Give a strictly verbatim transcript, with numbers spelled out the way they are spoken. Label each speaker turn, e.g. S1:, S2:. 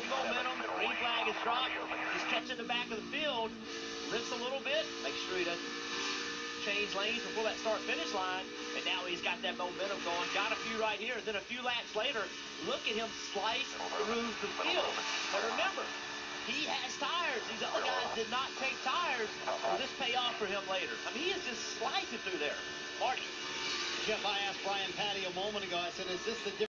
S1: building momentum. Green flag is dropped. He's catching the back of the field. Lifts a little bit. Make sure he doesn't change lanes before that start-finish line. And now he's got that momentum going. Got a few right here. Then a few laps later, look at him slice through the field. But remember, he has tires. These other guys did not take tires. Will this pay off for him later? I mean, he is just slicing through there. Marty.
S2: Jeff, I asked Brian Patty a moment ago, I said, is this the difference?